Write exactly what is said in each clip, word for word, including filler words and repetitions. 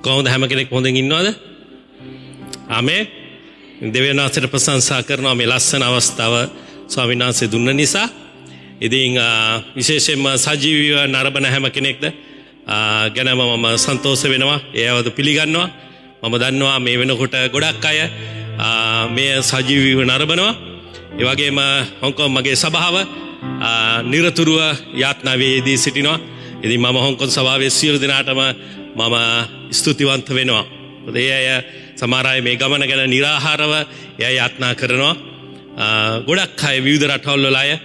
කොහොමද හැම කෙනෙක් හොඳින් ඉන්නවද? ආමේන්. දෙවියන් වහන්සේට ප්‍රශංසා කරනවා මේ ලස්සන අවස්ථාව ස්වාමීන් වහන්සේ දුන්න නිසා. ඉතින් විශේෂයෙන්ම සජීවීව නරඹන හැම කෙනෙක්ද ගැනම මම සන්තෝෂ වෙනවා. ඒවද පිළිගන්නවා. මම දන්නවා මේ වෙනකොට ගොඩක් අය මේ සජීවීව නරඹනවා. ඒ වගේම හොංකොං මගේ සභාව නිරතුරුව යාත්නාවේදී සිටිනවා. ඉතින් මම හොංකොං සභාවේ සියලු දෙනාටම මම ස්තුතිවන්ත වෙනවා. ඒ අය සමහර අය මේ ගමන ගැන निराहाරව එය යාත්නා කරනවා. ගොඩක් අය විවිධ රටවල් වල අය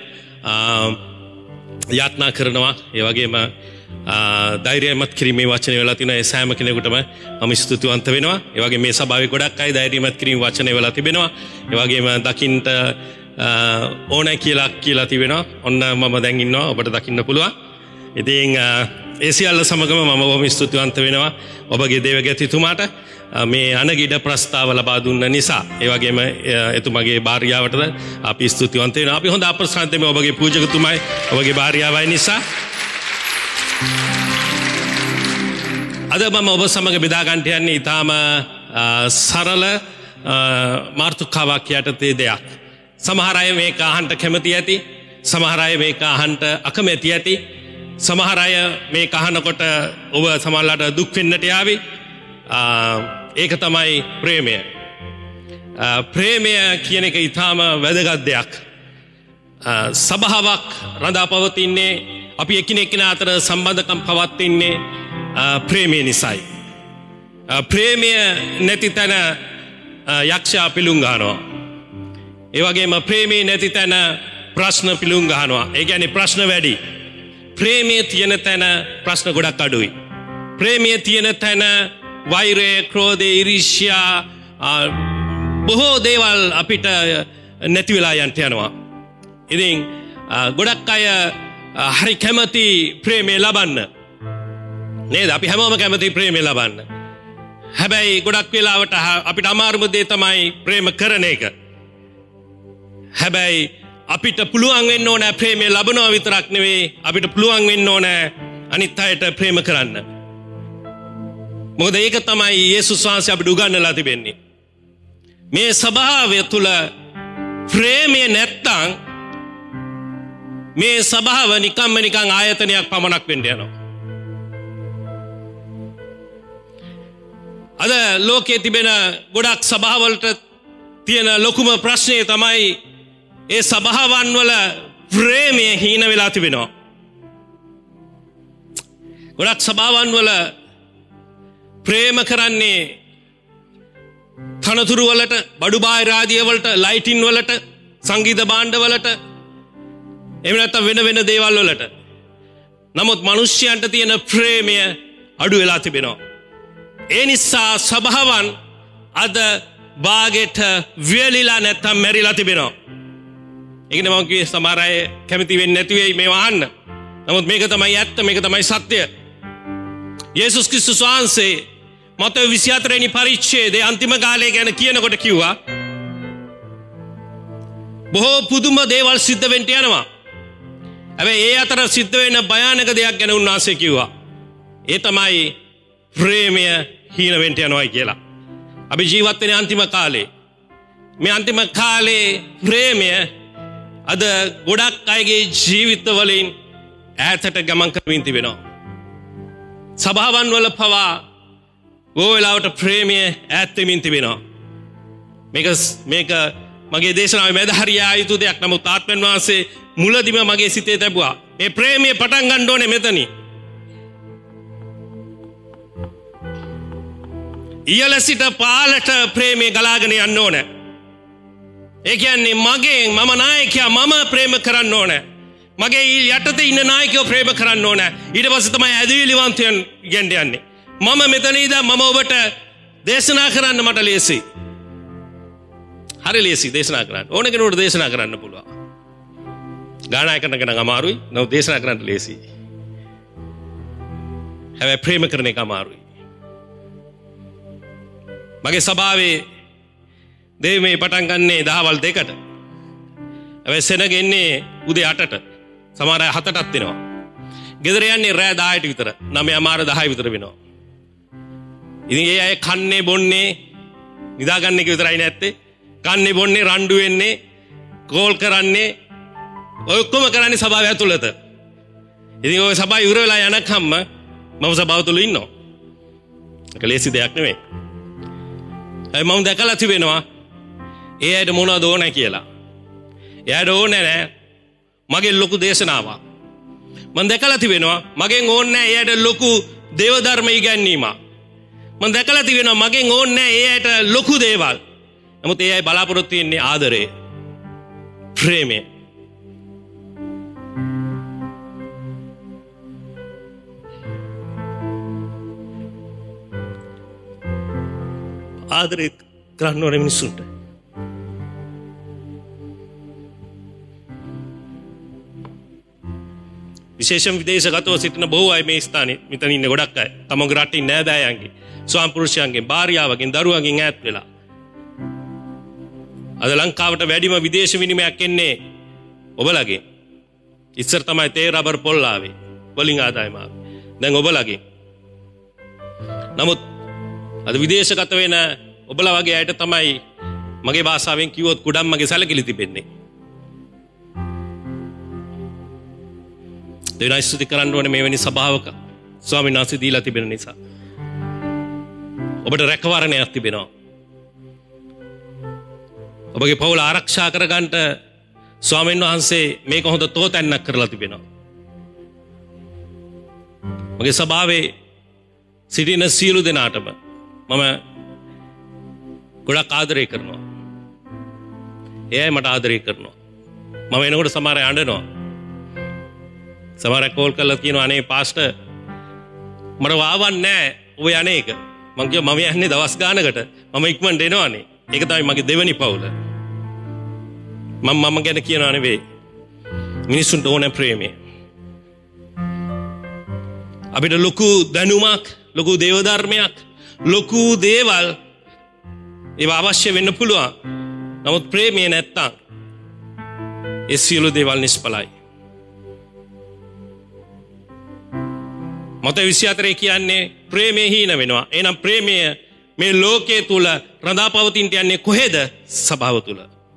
යාත්නා කරනවා. ඒ වගේම ධෛර්යමත් කිරීමේ වචන වෙලා තිනවා. ඒ සෑම කෙනෙකුටම මම ස්තුතිවන්ත වෙනවා. ඒ වගේම මේ සභාවේ ගොඩක් අය ධෛර්යමත් කිරීමේ වචන වෙලා තිබෙනවා. ඒ වගේම දකින්ට ඕනෑ කියලා කියලා තිබෙනවා. ඔන්න මම දැන් ඉන්නවා. ඔබට දකින්න පුළුවන්. ඉතින් ඒ සියල්ල සමගම මම බොහොම ස්තුතිවන්ත වෙනවා ඔබගේ දේවගතිතුමාට මේ අනගිඩ ප්‍රස්තාව ලබා දුන්න නිසා. ඒ වගේම එතුමගේ භාර්යාවටද අපි ස්තුතිවන්ත වෙනවා. අපි හොඳ අප්‍රසාදයෙන් ඔබගේ පූජකතුමයි ඔබගේ භාර්යාවයි නිසා. අද මම ඔබ සමග බෙදා ගන්නට යන්නේ ඊටාම සරල මාතෘකාවක් යටතේ දෙයක්. සමහර අය මේක අහන්න කැමති ඇති. සමහර අය මේක අහන්න අකමැති ඇති. සමහර අය මේක අහනකොට ඔබ සමහරලාට දුක් වෙන්නට යාවි. ඒක තමයි ප්‍රේමය. ප්‍රේමය කියන එක ඊටාම වැදගත් දෙයක්. සබාවක් රඳා පවතින්නේ අපි එකිනෙකා අතර සම්බන්ධකම් පවත්ින්නේ ප්‍රේමය නිසායි. ප්‍රේමය නැති තැන යක්ෂයා පිලුම් ගන්නවා. ඒ වගේම ප්‍රේමය නැති තැන ප්‍රශ්න පිලුම් ගන්නවා. ඒ කියන්නේ ප්‍රශ්න වැඩි. ප්‍රේමයේ තියෙන තැන ප්‍රශ්න ගොඩක් අඩුයි. ප්‍රේමයේ තියෙන තැන වෛරය, ක්‍රෝධය, ඊර්ෂ්‍යා බොහෝ දේවල් අපිට නැති වෙලා යන්න යනවා. ඉතින් ගොඩක් අය හරි කැමති ප්‍රේමය ලබන්න. නේද? අපි හැමෝම කැමති ප්‍රේමය ලබන්න. හැබැයි ගොඩක් වෙලාවට අපිට අමාරුම දේ තමයි ප්‍රේම කරන එක. හැබැයි අපිට පුළුවන් වෙන්න ඕන ප්‍රේමය ලබනවා විතරක් නෙවෙයි අපිට පුළුවන් වෙන්න ඕන අනිත් අයට ප්‍රේම කරන්න. මොකද ඒක තමයි යේසුස් වහන්සේ අපිට උගන්වලා තිබෙන්නේ. මේ සභාවය තුල ප්‍රේමය නැත්තම් මේ සභාව නිකම්ම නිකං ආයතනයක් පමණක් වෙන්න යනවා. අද ලෝකයේ තිබෙන ගොඩක් සභාවලට තියෙන ලොකුම ප්‍රශ්නේ තමයි ඒ සභාවන් වල ප්‍රේමය හීන වෙලා තිබෙනවා. ගොඩක් සභාවන් වල ප්‍රේම කරන්නේ තනතුරු වලට, බඩු බාහිර ආදිය වලට, ලයිටින් වලට, සංගීත භාණ්ඩ වලට, එහෙම නැත්නම් වෙන වෙන දේවල් වලට. නමුත් මිනිස්යන්ට තියෙන ප්‍රේමය අඩු වෙලා තිබෙනවා. ඒ නිසා සභාවන් අද බාගෙට වියලිලා නැත්නම් මැරිලා තිබෙනවා. ඒකනේ මම කිව්වේ සමහර අය කැමති වෙන්නේ නැති වෙයි මේව අහන්න. නමුත් මේක තමයි ඇත්ත, මේක තමයි සත්‍ය. යේසුස් ක්‍රිස්තුස් වහන්සේ මතේ විසිහතර වෙනි පරිච්ඡේදයේ අන්තිම කාලය ගැන කියනකොට කිව්වා බොහෝ පුදුම දේවල් සිද්ධ වෙන්න යනවා. හැබැයි ඒ අතර සිද්ධ වෙන භයානක දෙයක් ගැන උන්වහන්සේ කිව්වා. ඒ තමයි ප්‍රේමය හීන වෙන්න යනවායි කියලා. අපි ජීවත් වෙන අන්තිම කාලේ. මේ අන්තිම කාලේ ප්‍රේමය අද ගොඩක් අයගේ ජීවිත වලින් ඈතට ගමන් කරමින් තිබෙනවා. සභාවන් වල පවා ඕ වෙලාවට ප්‍රේමය ඈත් වෙමින් තිබෙනවා. මේක මේක මගේ දේශනාවේ මැද හරියා යුතු දෙයක්. නමුත් ආත්මයන් වහන්සේ මුලදිම මගේ සිතේ තිබුවා මේ ප්‍රේමය පටන් ගන්න ඕනේ මෙතනින්. ඉහළ සිට පහළට ප්‍රේමය ගලාගෙන යන්න ඕනේ. ඒ කියන්නේ මගේ මම නායකයා මම ප්‍රේම කරන්න ඕනේ. මගේ යටතේ ඉන්න නායකයෝ ප්‍රේම කරන්න ඕනේ. ඊට පස්සේ තමයි ඇදවිලිවන්තයන් ගෙන්න යන්නේ. මම මෙතන ඉඳන් මම ඔබට දේශනා කරන්න මට ලේසි. හරි ලේසි දේශනා කරන්න. ඕන කෙනෙකුට දේශනා කරන්න පුළුවන්. ගායනා කරන කෙනා අමාරුයි. නෝ දේශනා කරන්න ලේසි. හැබැයි ප්‍රේම කරන එක අමාරුයි. මගේ සභාවේ දෙවිමේ පටන් ගන්නේ දහවල් දෙකට. හැබැයි සෙනග එන්නේ උදේ අටට. සමහර අය හතටත් එනවා. ගෙදර යන්නේ රෑ දහයට විතර. නවය මාර දහය විතර වෙනවා. ඉතින් ඒ අය කන්නේ බොන්නේ නිදාගන්න එක විතරයි නැත්තේ. කන්නේ බොන්නේ රණ්ඩු වෙන්නේ කෝල් කරන්නේ ඔය ඔක්කොම කරන්නේ සභාව ඇතුළත. ඉතින් ඔය සභාව ඉවර වෙලා යනකම්ම මම සභාව තුල ඉන්නවා. ඒක ලේසි දෙයක් නෙමෙයි. ඒ මම දැකලා තිබෙනවා ඒ අයට මොනවද ඕනේ කියලා. එයාට ඕනේ නැහැ මගේ ලොකු දේශනාවක්. මම දැකලා තිබෙනවා මගෙන් ඕනේ නැහැ එයාට ලොකු දේව ධර්ම ඉගැන්වීමක්. මම දැකලා තිබෙනවා මගෙන් ඕනේ නැහැ එයාට ලොකු දේවල්. නමුත් ඒ අය බලාපොරොත්තු වෙන්නේ ආදරේ, ප්‍රේමය. ආදරේ කරන්න ඕනේ මිනිස්සුන්ට. විශේෂම විදේශගතව සිටින බොහෝ අය මේ ස්ථානයේ මෙතන ඉන්න ගොඩක් අය තමගේ රටේ නෑදෑයන්ගේ, ස්වාම පුරුෂයන්ගෙන්, භාර්යාවගෙන්, දරුවන්ගෙන් ඈත් වෙලා. අද ලංකාවට වැඩිම විදේශ විනිමයක් එන්නේ ඔබලගෙන්. ඉස්සර තමයි තේ රබර් පොල් ආවේ, වලින් ආදායම ආවේ. දැන් ඔබලගෙන්. නමුත් අද විදේශගත වෙන ඔබලා වගේ අයට තමයි මගේ භාෂාවෙන් කිව්වොත් කුඩම්මගේ සැලකිලි තිබෙන්නේ. දෙවියන් ස්තුති කරන්න ඕනේ මේ වෙනි සභාවක ස්වාමීන් වහන්සේ දීලා තිබෙන නිසා. ඔබට රැකවරණයක් තිබෙනවා. ඔබගේ පවුල ආරක්ෂා කරගන්න ස්වාමීන් වහන්සේ මේක හොඳ තෝතැන්නක් කරලා තිබෙනවා. මගේ සභාවේ සිටින සියලු දෙනාටම මම ගොඩක් ආදරය කරනවා. එයයි මට ආදරය කරනවා. මම එනකොට සමහර අය අඬනවා. සමහර කෝල් කරලා කියනවා අනේ පාස්ටර් මට වාවන්නේ නැහැ ඔය අනේක. මං කියවා මම යන්නේ දවස් ගානකට මම ඉක්මනට එනවනේ. ඒක තමයි මගේ දෙවෙනි පවුල. මම මම ගැන කියනවා නෙවෙයි. මිනිසුන්ට ඕන ප්‍රේමය. අපිට ලොකු දැනුමක්, ලොකු දේව ධර්මයක්, ලොකු දේවල් ඒවා අවශ්‍ය වෙන්න පුළුවන්. නමුත් ප්‍රේමය නැත්තම් ඒ සියලු දේවල් නිෂ්ඵලයි. මතේ විසිහතරේ කියන්නේ ප්‍රේමය හීන වෙනවා. එහෙනම් ප්‍රේමය මේ ලෝකයේ තුල රඳාපවතින්න යන්නේ කොහෙද? සභාව තුල.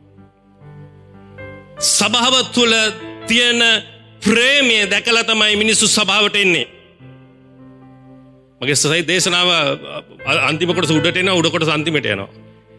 සභාව තුල තියෙන ප්‍රේමය දැකලා තමයි මිනිස්සු සභාවට එන්නේ. මගේ සසයි දේශනාව අන්තිම කොටස උඩට එනවා, උඩ කොටස අන්තිමට යනවා.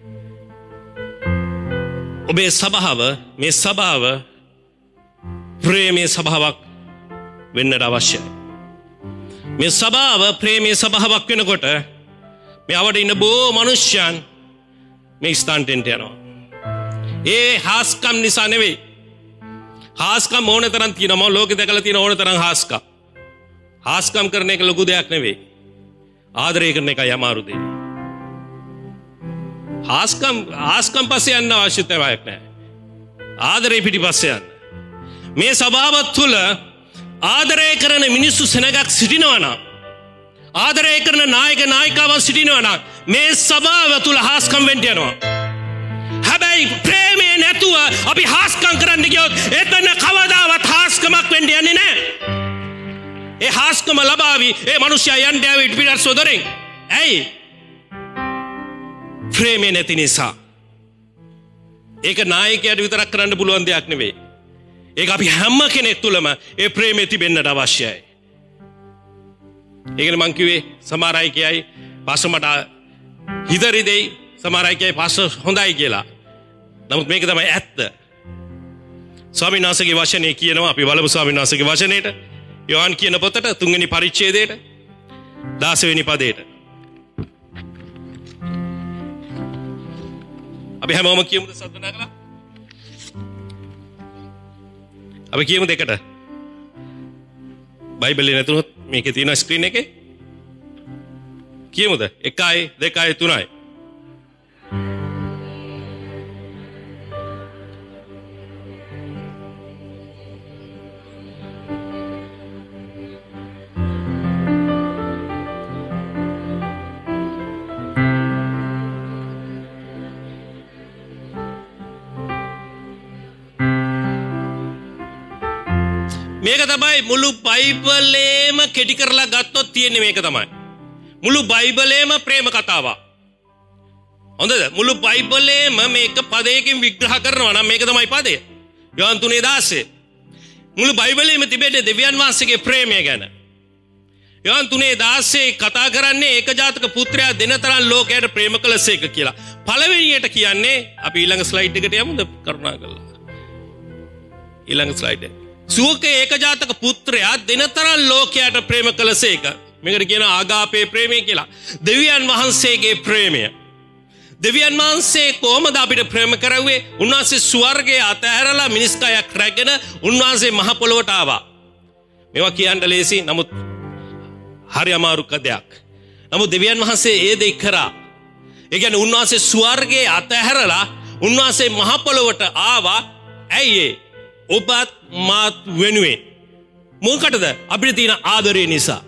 ඔබේ සභාව, මේ සභාව ප්‍රේමයේ සභාවක් වෙන්නට අවශ්‍යයි. මේ සභාව ප්‍රේමයේ සභාවක් වෙනකොට මේ අවඩ ඉන්න බොහෝ මනුෂ්‍යයන් මේ ස්ථානට යනවා. ඒ හාස්කම් නිසා නෙවෙයි. හාස්කම් ඕන තරම් තියෙනවා. ලෝකෙ දැකලා තියෙන ඕන තරම් හාස්කම්. හාස්කම් කරන එක ලොකු දෙයක් නෙවෙයි. ආදරය කරන එකයි අමාරු දෙය. හාස්කම් හාස්කම් පස්සේ යන්න අවශ්‍යතාවයක් නැහැ. ආදරේ පිටිපස්සේ යන්න. මේ සභාව තුළ ආදරය කරන මිනිස්සු සෙනගක් සිටිනවා නම්, ආදරය කරන නායක නායිකාවන් සිටිනවා නම් මේ සභාව තුළ හාස්කම් වෙන්න යනවා. හැබැයි ප්‍රේමය නැතුව අපි හාස්කම් කරන්න ගියොත් එතන කවදාවත් හාස්කමක් වෙන්න යන්නේ නැහැ. ඒ හාස්කම ලබාවි ඒ මිනිස්සයා යන්න යාවි පිටත් සොදරෙන්. ඇයි? ප්‍රේමය නැති නිසා. ඒක නායකයාට විතරක් කරන්න පුළුවන් දෙයක් නෙවෙයි. ඒක අපි හැම කෙනෙක් තුළම ඒ ප්‍රේමය තිබෙන්නට අවශ්‍යයි. ඒකනේ මං කිව්වේ සමහර අය කියයි පාස්ටර් මට හිතරි දෙයි, සමහර අය කියයි පාස්ටර් හොඳයි කියලා. නමුත් මේක තමයි ඇත්ත. ස්වාමීන් වහන්සේගේ වචනේ කියනවා, අපි බලමු ස්වාමීන් වහන්සේගේ වචනේට. යෝහන් කියන පොතට තුන්වෙනි පරිච්ඡේදයට දහසවෙනි පදයට. අපි හැමෝම කියමුද සද්දනා කළා? අපි කියමු දෙකට. බයිබලේ නැතුනොත් මේකේ තියෙන ස්ක්‍රීන් එකේ කියමුද? එකයි දෙකයි තුනයි. මේක තමයි මුළු බයිබලේම කෙටි කරලා ගත්තොත් තියෙන්නේ මේක තමයි. මුළු බයිබලයේම ප්‍රේම කතාවක්. හොඳද? මුළු බයිබලයේම මේක පදයකින් විග්‍රහ කරනවා නම් මේක තමයි පදය. යොහන් තුනේ දාසය. මුළු බයිබලයේම තිබෙන දෙවියන් වහන්සේගේ ප්‍රේමය ගැන. යොහන් තුනේ දාසය කතා කරන්නේ ඒකජාතක පුත්‍රයා දෙන තරම් ලෝකයට ප්‍රේම කළසේක කියලා. පළවෙනියට කියන්නේ අපි ඊළඟ ස්ලයිඩ් එකට යමුද කරුණාකරලා. ඊළඟ ස්ලයිඩ් එක. සුවක ඒකජාතක පුත්‍රයා දෙන තරම් ලෝකයට ප්‍රේම කළසේක. මේකට කියනවා ආගාපේ ප්‍රේමය කියලා. දෙවියන් වහන්සේගේ ප්‍රේමය. දෙවියන් වහන්සේ කොහොමද අපිට ප්‍රේම කරන්නේ? උන්වහන්සේ ස්වර්ගයේ අතහැරලා මිනිස් කයක් රැගෙන උන්වහන්සේ මහ පොළොවට ආවා. මේවා කියන්න ලේසි. නමුත් හරි අමාරු කදයක්. නමුත් දෙවියන් වහන්සේ ඒ දේ කරා. ඒ කියන්නේ උන්වහන්සේ ස්වර්ගයේ අතහැරලා උන්වහන්සේ මහ පොළොවට ආවා. ඇයි ඒ? ඔබත් මාත් වෙනුවෙන්. මොකටද? අපිට තියෙන ආදරය නිසා.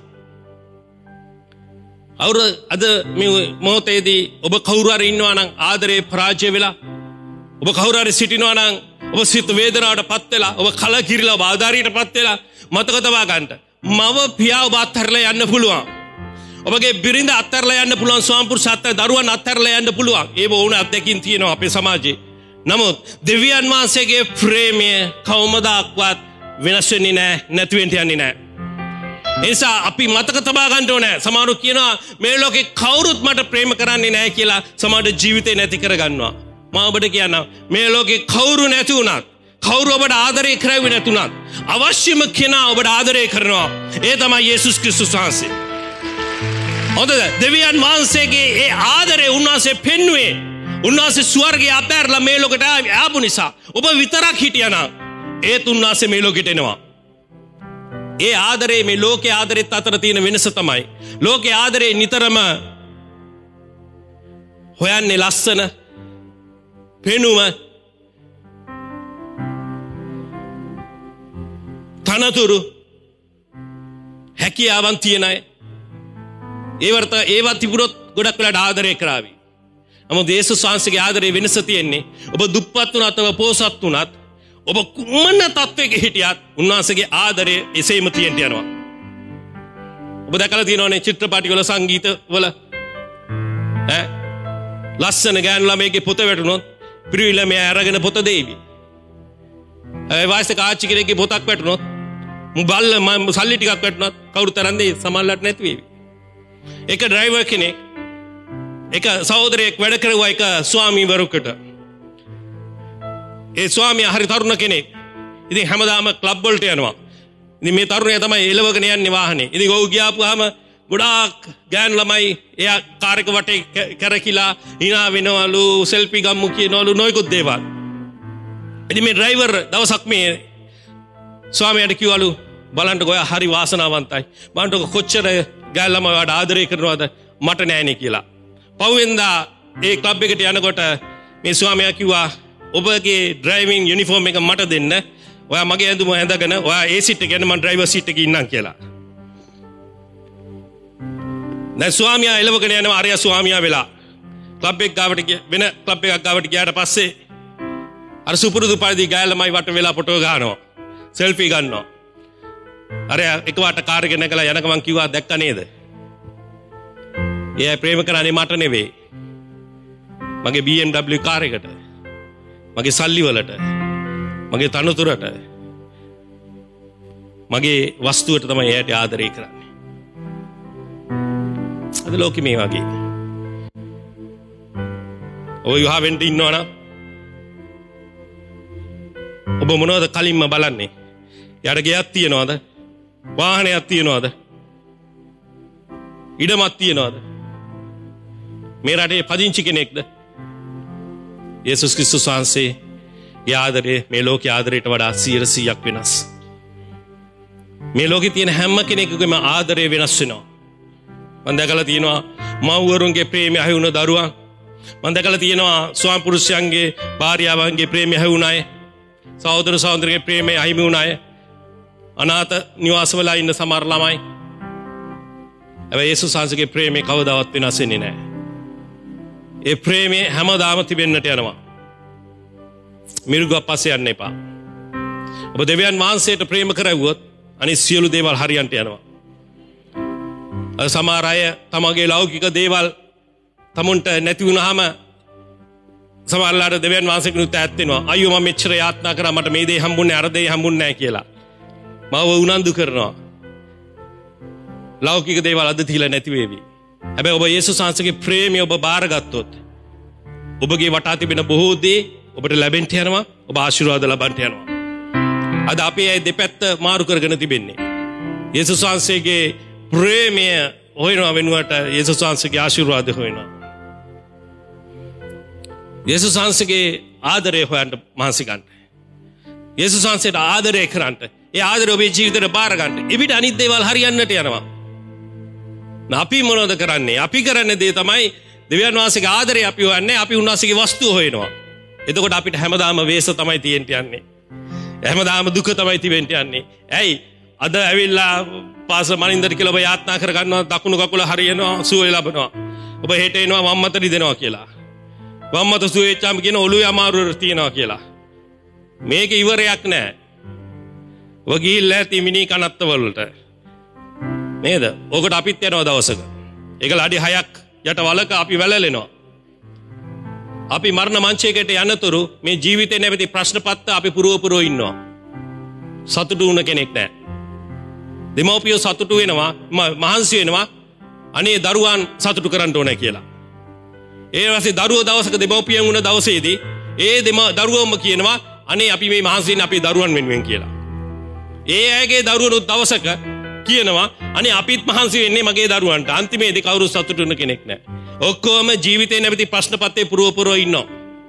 අවුර අද මේ මොහොතේදී ඔබ කවුරු හරි ඉන්නවා නම් ආදරේ පරාජය වෙලා, ඔබ කවුරු හරි සිටිනවා නම් ඔබ සිත වේදනාවට පත් වෙලා, ඔබ කලකිරිලා ඔබ ආදාරියට පත් වෙලා, මතක තබා ගන්න. මව පියා ඔබ අත්හැරලා යන්න පුළුවන්. ඔබගේ බිරිඳ අත්හැරලා යන්න පුළුවන්. ස්වාමිපුරුෂ අත්හැර දරුවන් අත්හැරලා යන්න පුළුවන්. ඒක ඕන අත්දැකීම් තියෙනවා අපේ සමාජයේ. නමුත් දෙවියන් වහන්සේගේ ප්‍රේමය කවමදාක්වත් වෙනස් වෙන්නේ නැහැ, නැති වෙන්න යන්නේ නැහැ. එනිසා අපි මතක තබා ගන්න ඕනේ. සමහරව කියනවා මේ ලෝකේ කවුරුත් මට ප්‍රේම කරන්නේ නැහැ කියලා. සමහර ජීවිතේ නැති කරගන්නවා. මම ඔබට කියනවා මේ ලෝකේ කවුරු නැති වුණත්, කවුරු ඔබට ආදරය කරවෙන්නේ නැතුණත්, අවශ්‍යම කෙනා ඔබට ආදරය කරනවා. ඒ තමයි යේසුස් ක්‍රිස්තුස් වහන්සේ. හොඳද? දෙවියන් වහන්සේගේ ඒ ආදරය උන්වහන්සේ පෙන්වුවේ උන්වහන්සේ ස්වර්ගයේ අපැරලා මේ ලෝකයට ආපු නිසා. ඔබ විතරක් හිටියනම් ඒත් උන්වහන්සේ මේ ලෝකෙට එනවා. ඒ ආදරේ මේ ලෝකයේ ආදරෙත් අතර තියෙන වෙනස තමයි ලෝකයේ ආදරේ නිතරම හොයන්නේ ලස්සන, පෙනුම, තනතුරු, හැකියාවන් තියෙන අය. ඒවට ඒවා තිබුණොත් ගොඩක් වෙලාට ආදරය කරાવી. නමුත් යේසුස් වහන්සේගේ ආදරේ වෙනස තියෙන්නේ ඔබ දුප්පත් වුණත් ඔබ පොහොසත් වුණත් ඔබ කුමන තත්වයක හිටියත් උන්වහන්සේගේ ආදරය එසේම තියෙන්න යනවා. ඔබ දැකලා තියෙනවනේ චිත්‍රපටිවල සංගීතවල ඈ ලස්සන ගෑනු ළමයිගේ පොත වැටුණොත් පිරිමි ළමයා අරගෙන පොත දෙයිවි. ඒ වයසක ආච්චි කෙනෙක්ගේ පොතක් වැටුණොත් මුබල්ල සල්ලි ටිකක් වැටුණොත් කවුරු තරම් දෙයි සමහරවිට නැති වෙවි. එක ඩ්‍රයිවර් කෙනෙක් එක සහෝදරයෙක් වැඩ කරුවා එක ස්වාමීවරයෙකුට. ඒ ස්වාමියා හරි තරුණ කෙනෙක්. ඉතින් හැමදාම ක්ලබ් වලට යනවා. ඉතින් මේ තරුණයා තමයි එලවගෙන යන්නේ වාහනේ. ඉතින් ඔහු ගියාපුවාම ගොඩාක් ගෑනු ළමයි එයා කාර් එක වටේ කරකිලා hina වෙනවලු, සෙල්ෆි ගම්මු කියනවලු, නොයෙකුත් දේවල්. ඉතින් මේ ඩ්‍රයිවර් දවසක් මේ ස්වාමියාට කිව්වලු බලන්නකො ඔයා හරි වාසනාවන්තයි. බලන්නකො කොච්චර ගෑනු ළමයි ඔයාට ආදරය කරනවද මට නෑනේ කියලා. පහුවෙන්දා ඒ ක්ලබ් එකට යනකොට මේ ස්වාමියා කිව්වා ඔබගේ ඩ්‍රයිවිං යුනිෆෝම් එක මට දෙන්න. ඔයා මගේ ඇඳුම ඇඳගෙන ඔයා ඒ සීට් එකේ යන්න මම ඩ්‍රයිවර් සීට් එකේ ඉන්නම් කියලා. දැන් ස්වාමියා එලවගෙන යනවා අරයා ස්වාමියා වෙලා. ක්ලබ් එක ගාවට ගිය වෙන ක්ලබ් එකක් ගාවට ගියාට පස්සේ අර සුපුරුදු පරිදි ගෑල්ලමයි වට වෙලා ෆොටෝ ගහනවා. සෙල්ෆි ගන්නවා. අරයා එකවට කාර් එක නැගලා යනක මං කිව්වා දැක්ක නේද? එයා ප්‍රේම කරන්නේ මට නෙවෙයි. මගේ බී එම් ඩබ්ලිව් කාර් එකට. මගේ සල්ලි වලට, මගේ තනතුරට, මගේ වස්තුවට තමයි එයාට ආදරය කරන්නේ. අද ලෝකෙ මේ වගේ. ඔය යහවෙන්ට ඉන්නවනම් ඔබ මොනවද කලින්ම බලන්නේ? යට ගෙයක් තියනවද? වාහනයක් තියනවද? ඉඩමක් තියනවද? මේ රටේ පදිංචි කෙනෙක්ද? යේසුස් ක්‍රිස්තුස් වහන්සේගේ ආදරය මේ ලෝකයේ ආදරයට වඩා සියයට සීයක් වෙනස්. මේ ලෝකේ තියෙන හැම කෙනෙකුගේම ආදරය වෙනස් වෙනවා. මම දැකලා තියෙනවා මව්වරුන්ගේ ප්‍රේමය අහිවුන දරුවන්. මම දැකලා තියෙනවා ස්වාමි පුරුෂයන්ගේ භාර්යාවන්ගේ ප්‍රේමය අහිවුන අය. සහෝදර සහෝදරියගේ ප්‍රේමය අහිමි වුණ අය. අනාථ නිවාසවල ඉන්න සමහර ළමයි. හැබැයි යේසුස් වහන්සේගේ ප්‍රේමය කවදාවත් වෙනස් වෙන්නේ නැහැ. ඒ ප්‍රේමය හැමදාම තිබෙන්නට යනවා. මිරිඟුවක් පස්සේ යන්න එපා. ඔබ දෙවියන් වහන්සේට ප්‍රේම කරවුවොත් අනිත් සියලු දේවල් හරියන්ට යනවා. සමහර අය තමගේ ලෞකික දේවල් තමුන්ට නැති වුණාම සමහරලාට දෙවියන් වහන්සේගෙනුත් ඈත් වෙනවා. අයියෝ මම මෙච්චර යාත්නා කරා මට මේ දේ හම්බුන්නේ අර දේ හම්බුන්නේ නැහැ කියලා. මම උනන්දු කරනවා. ලෞකික දේවල් අද තියලා නැති වේවි. හැබැයි ඔබ යේසුස් වහන්සේගේ ප්‍රේමය ඔබ බාරගත්තොත් ඔබගේ වටා තිබෙන බොහෝ දේ ඔබට ලැබෙන්න යනවා. ඔබ ආශිර්වාද ලබන්න යනවා. අද අපි ඒ දෙපැත්ත මාරු කරගෙන තිබෙන්නේ. යේසුස් වහන්සේගේ ප්‍රේමය හොයනවා වෙනුවට යේසුස් වහන්සේගේ ආශිර්වාද හොයනවා. යේසුස් වහන්සේගේ ආදරය හොයන්න මහන්සි ගන්න. යේසුස් වහන්සේට ආදරය කරන්න. ඒ ආදරය ඔබේ ජීවිතේට බාර ගන්න. එවිට අනිත් දේවල් හරියන්නට යනවා. අපි මොනවද කරන්නේ? අපි කරන දේ තමයි දෙවියන් වහන්සේගේ ආදරය අපි හොයන්නේ. අපි උන්වහන්සේගේ වස්තුව හොයනවා. එතකොට අපිට හැමදාම වේස තමයි තියෙන්න යන්නේ. හැමදාම දුක තමයි තිබෙන්න යන්නේ. ඇයි? අද ඇවිල්ලා පාස මනින්දට කියලා ඔබ යාත්නා කර ගන්නවා, දකුණු කකුල හරියනවා, සුවය ලබනවා. ඔබ හෙට එනවා වම් අත රිදෙනවා කියලා. වම් අත සුවය වෙච්චාම කියන ඔළුවේ අමාරුව තියෙනවා කියලා. මේක ඉවරයක් නෑ. ඔබ ගිහිල්ලා ඇති මිනි කනත්ත වලට. නේද? ඔකට අපිත් යනවා දවසක. ඒකල අඩි හයක් යට වලක අපි වැළලෙනවා. අපි මරණ මංචයකට යනතුරු මේ ජීවිතේ නැවති ප්‍රශ්න පත්ත අපි පුරව පුරව ඉන්නවා. සතුටු වුණ කෙනෙක් නැහැ. දෙමව්පියෝ සතුටු වෙනවා, මහන්සි වෙනවා අනේ දරුවන් සතුටු කරන්න ඕනේ කියලා. ඒ වාසේ දරුවෝ දවසක දෙමව්පියන් වුණ දවසේදී ඒ දෙම දරුවෝම කියනවා අනේ අපි මේ මහන්සි වෙන්නේ අපේ දරුවන් වෙනුවෙන් කියලා. ඒ අයගේ දරුවෝ දවසක කියනවා අනේ අපිත් මහන්සි වෙන්නේ මගේ දරුවන්ට. අන්තිමේදී කවුරු සතුටු වෙන කෙනෙක් නැහැ. ඔක්කොම ජීවිතේ නැවති ප්‍රශ්න පත්තේ පුරව පුරව ඉන්නවා.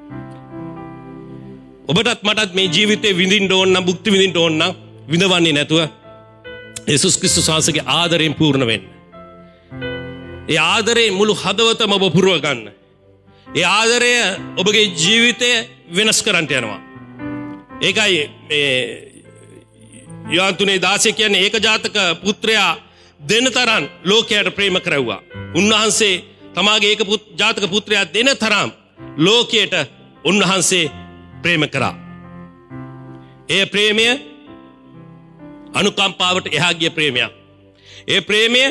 ඔබටත් මටත් මේ ජීවිතේ විඳින්න ඕන නම්, භුක්ති විඳින්න ඕන නම් විඳවන්නේ නැතුව යේසුස් ක්‍රිස්තුස් වහන්සේගේ ආදරයෙන් පූර්ණ වෙන්න. ඒ ආදරයෙන් මුළු හදවතම ඔබ පුරව ගන්න. ඒ ආදරය ඔබගේ ජීවිතය වෙනස් කරන්න යනවා. ඒකයි මේ යෝහන් තුනේ දාසය කියන්නේ ඒකජාතක පුත්‍රයා දෙන තරම් ලෝකයට ප්‍රේම කරවුවා. උන්වහන්සේ තමාගේ ඒක ජාතක පුත්‍රයා දෙන තරම් ලෝකයට උන්වහන්සේ ප්‍රේම කරා. ඒ ප්‍රේමය අනුකම්පාවට එහා ගිය ප්‍රේමයක්. ඒ ප්‍රේමය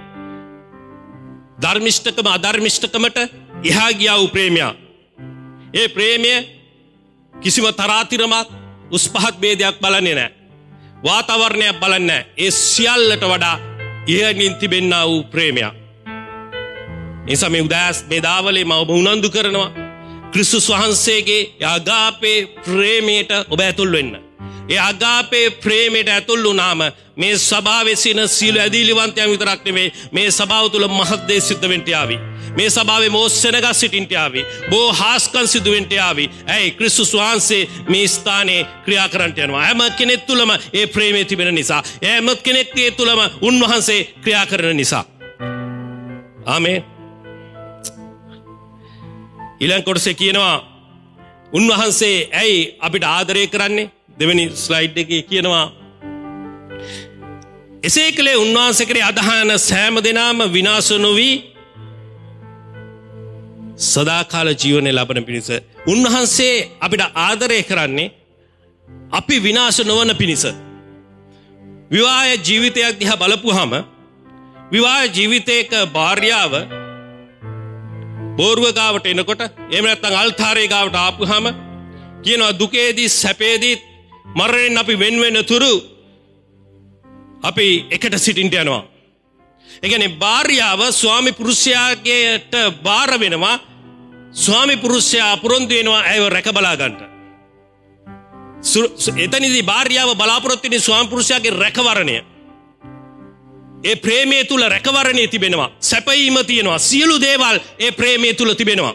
ධර්මිෂ්ඨකම අධර්මිෂ්ඨකමට එහා ගියා වූ ප්‍රේමයක්. ඒ ප්‍රේමය කිසිම තරාතිරමක් උස් පහත් ભેදයක් බලන්නේ නැහැ. වාතාවරණයක් බලන්නේ නැහැ. ඒ සියල්ලට වඩා ඉහළින් තිබෙනා වූ ප්‍රේමයක්. එනිසා මේ උදෑස් මේ දාවලේ මම ඔබ උනන්දු කරනවා ක්‍රිස්තුස් වහන්සේගේ අගාපේ ප්‍රේමයට ඔබ ඇතුල් වෙන්න. ඒ අගාපේ ප්‍රේමයට ඇතුල් වුණාම මේ සභාවේ සින සීල ඇදීලිවන්තයන් විතරක් නෙවෙයි මේ සභාව තුළ මහත් දේ සිද්ධ වෙන්න යාවි. මේ සභාවේ මොස්සෙනගා සිටින්න යාවි. බෝ හාස්කම් සිදු වෙන්න යාවි. ඇයි ක්‍රිස්තුස් වහන්සේ මේ ස්ථානයේ ක්‍රියා කරන්නට යනවා. හැම කෙනෙක් තුළම ඒ ප්‍රේමය තිබෙන නිසා. හැම කෙනෙක් තුළම උන්වහන්සේ ක්‍රියා කරන නිසා. ආමේන්. ඊළඟ කොටසේ කියනවා උන්වහන්සේ ඇයි අපිට ආදරය කරන්නේ? දෙවෙනි ස්ලයිඩ් එකේ කියනවා එසේ කලේ උන්වහන්සේ කරේ අදහන සෑම දෙනාම විනාශ නොවි සදාකාල ජීවනය ලබන පිණිස. උන්වහන්සේ අපිට ආදරය කරන්නේ අපි විනාශ නොවන පිණිස. විවාහ ජීවිතයක් දිහා බලපුවාම විවාහ ජීවිතයක භාර්යාව බෝරුව ගාවට එනකොට එහෙම නැත්නම් අල්තාරේ ගාවට ආපුවාම කියනවා දුකේදී සැපේදී මරණයෙන් අපි වෙන වෙන තුරු අපි එකට සිටින්න යනවා. ඒ කියන්නේ භාර්යාව ස්වාමි පුරුෂයාට බාර වෙනවා. ස්වාමි පුරුෂයා පුරුදු වෙනවා ඇයව රැක බලා ගන්නට. එතනදී භාර්යාව බලාපොරොත්තු වෙන ස්වාමි පුරුෂයාගේ රැකවරණය. ඒ ප්‍රේමයේ තුල රැකවරණය තිබෙනවා. සැපයීම තියෙනවා. සියලු දේවල් ඒ ප්‍රේමයේ තුල තිබෙනවා.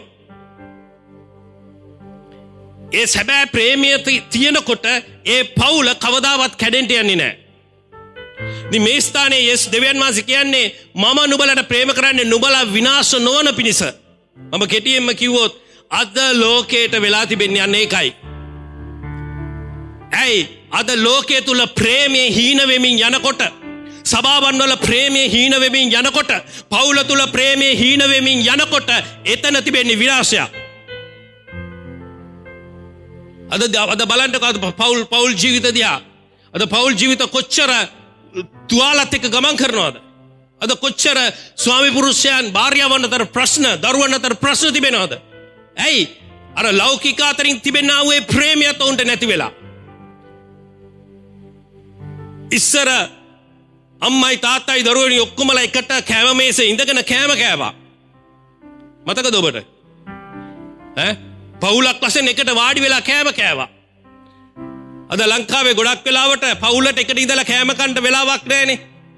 ඒ සැබෑ ප්‍රේමයේ තියෙනකොට ඒ පවුල කවදාවත් කැඩෙන්න යන්නේ නැහැ. ඉතින් මේ ස්ථානයේ යේසුස් දෙවියන් වහන්සේ කියන්නේ මම නුඹලට ප්‍රේම කරන්නේ නුඹලා විනාශ නොවන පිණිස. මම කෙටියෙන්ම කිව්වොත් අද ලෝකයට වෙලා තිබෙන්නේ අන්න ඒකයි. ඇයි අද ලෝකයේ තුල ප්‍රේමයේ හීන වෙමින් යනකොට සභාවන් වල ප්‍රේමයේ හීන වෙමින් යනකොට පවුල තුල ප්‍රේමයේ හීන වෙමින් යනකොට එතන තිබෙන්නේ විනාශය. අද අද බලන්නකෝ පවුල් පවුල් ජීවිත දිහා. අද පවුල් ජීවිත කොච්චර තුවාලත් එක්ක ගමන් කරනවද? අද කොච්චර ස්වාමි පුරුෂයන් භාර්යාවන් අතර ප්‍රශ්න, දරුවන් අතර ප්‍රශ්න තිබෙනවද? ඇයි? අර ලෞකික අතරින් තිබෙනා වූ ප්‍රේමයත් උන්ට නැති වෙලා. ඉස්සර අම්මයි තාත්තයි දරුවනි ඔක්කොමලා එකට කෑම මේසේ ඉඳගෙන කෑම කෑවා. මතකද ඔබට? ඈ පවුලක් වශයෙන් එකට වාඩි වෙලා කෑම කෑවා. අද ලංකාවේ ගොඩක් වෙලාවට පවුලට එකට ඉඳලා කෑම කන්න වෙලාවක් නැහැනේ.